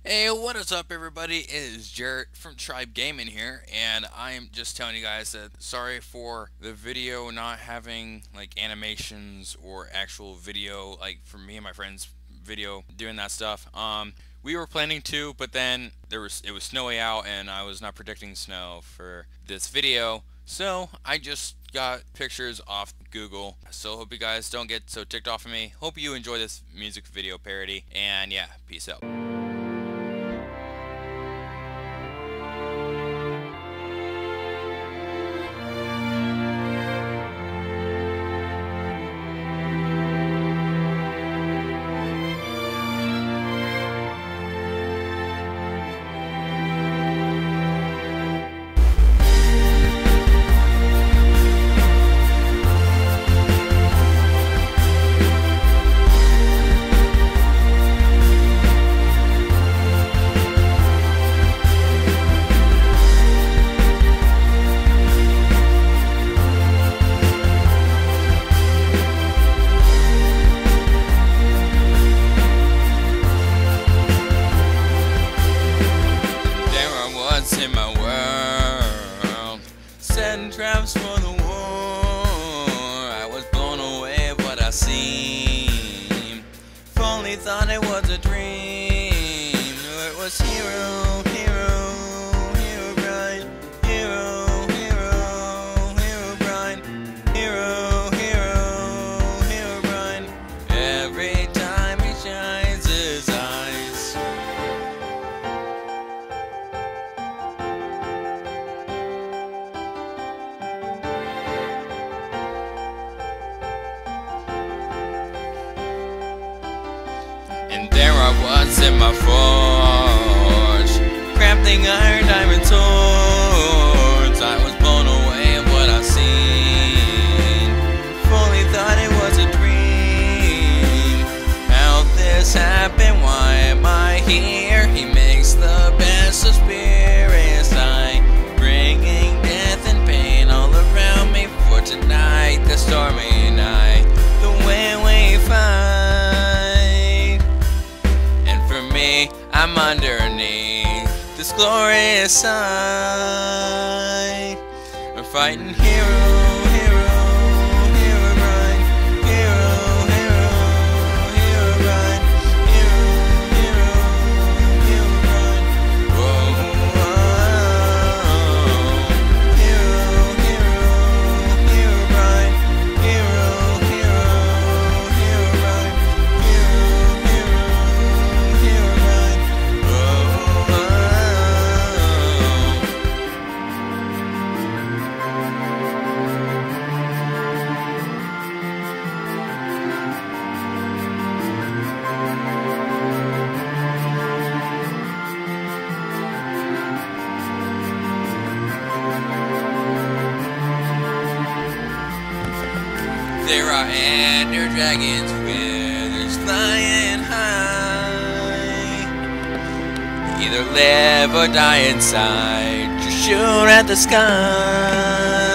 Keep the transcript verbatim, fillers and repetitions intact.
Hey, what is up everybody? It is Jarrett from Tribe Gaming here, and I'm just telling you guys that sorry for the video not having like animations or actual video, like for me and my friends video doing that stuff. Um, we were planning to, but then there was it was snowy out and I was not predicting snow for this video. So I just got pictures off Google. So hope you guys don't get so ticked off of me. Hope you enjoy this music video parody, and yeah, peace out. In my world, setting traps for the war. I was blown away by what I seen. If only thought it was a dream. It was hero, hero, Herobrine, hero, hero, Herobrine, hero, hero, Herobrine. Every time he shines his eyes. And there I was in my forge, crafting iron diamond swords. I was blown away at what I seen. Fully thought it was a dream. How this happened? Why am I here? He makes the best of spirits. I bringing death and pain all around me for tonight. The stormy night, the way we fight. I'm underneath this glorious sight. I'm fighting hero, hero, Herobrine, hero, hero, Herobrine, hero, hero, Herobrine. Whoa, whoa. Hero, hero, Herobrine, hero, hero, Herobrine, hero, hero, Herobrine. There are ender dragons, withers flying high. Either live or die inside, just shoot at the sky.